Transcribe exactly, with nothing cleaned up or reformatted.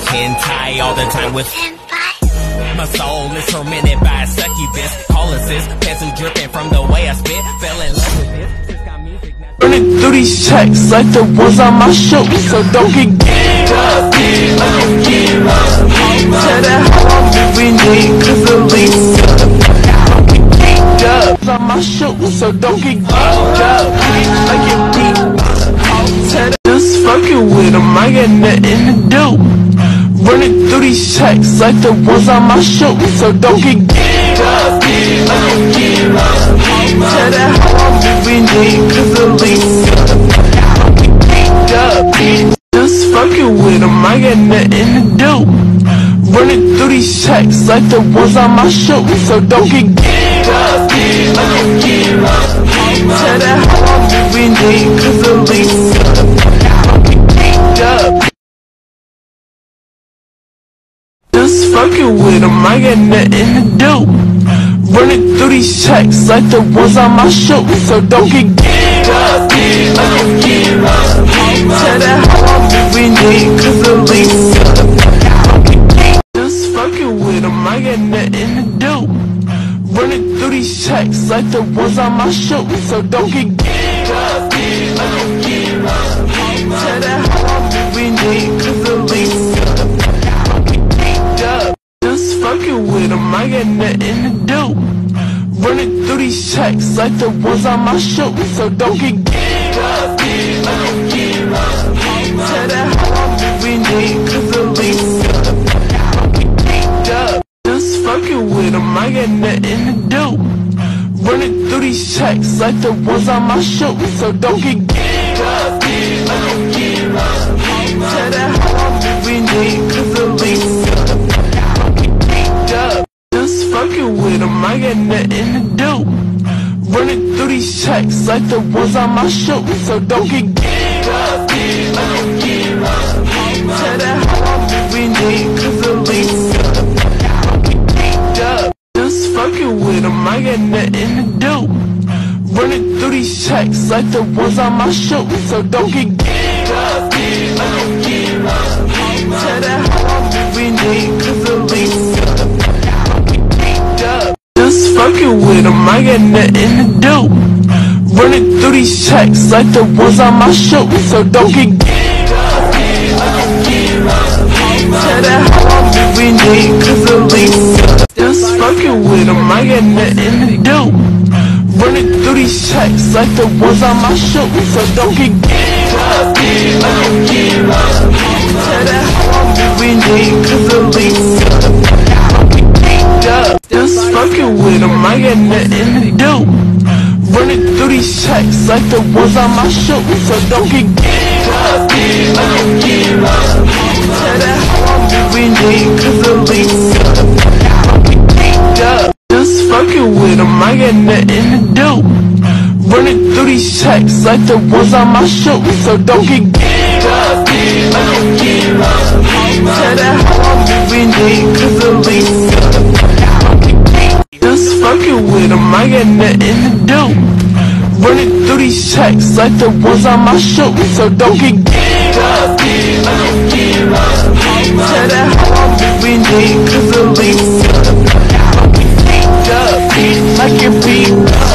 hentai all the time with my soul is tormented by a succubus. Colosis, pencil dripping from the way I spit. Fell in love with this. Running through these checks like the ones on my shoe, so don't get geeked up. Tell that how I'm moving in, cause the least geeked up on my shoe, so don't get geeked up. Like it beat. Tell that just fucking with them, I got nothing to do. Running through these checks like the ones on my shoe, so don't get geeked up. Tell that how I'm moving in, cause the least geeked up. Just fucking with them, I got nothing to do. Running through these checks like the ones on my shoe, so don't get geeked up. Tell that how I'm moving in, cause the least geeked up. Just fucking with them, I got nothing to do. Running through these checks like the ones on my shoe, so don't get geeked up. Tell that how I'm moving in, cause the least just fucking with them, I got nothing to do. Running through these checks like the ones on my shoe, so don't get geeked up. Tell that how I'm moving in, cause the least just fucking with them, I got nothing to do. Running through these checks like the ones on my shoe, so don't get geeked up. Tell that how I'm moving in, cause the least geeked up. Just fucking with them, I got nothing to do. Running through these checks like the ones on my shoe, so don't get geeked up. Tell that how I'm moving in, cause the least just fucking with them, I got nothing to do. Running through these checks like the ones on my shoe, so don't get geeked up. Tell that how I'm moving in, cause the least geeked up. Just fucking with them, I got nothing to do. Running through these checks like the ones on my shoe, so don't get geeked up. Tell that how I'm moving in, cause the least just fucking with them, I got nothing to do. Running through these checks like the ones on my shoe, so don't get geeked up. Tell that how I'm moving in, cause the least just fucking with them, I got nothing to do. Running through these checks like the ones on my shoe, so don't get geeked up. Tell that how I'm moving in, cause the least geeked up. Just fucking with them, I got nothing to do. Running through these checks like the ones on my shoe, so don't get geeked up. Tell that how I'm moving in, cause the least geeked up. Just fucking with them, I got nothing to do. Running through these checks like the ones on my shoe, so don't get geeked up. Tell that how I'm moving in, cause the least just fucking with them, I got nothing to do. Running through these checks like the ones on my shoe, so don't get geeked up. Tell that how I'm moving in, cause the least geeked up. Like it beat.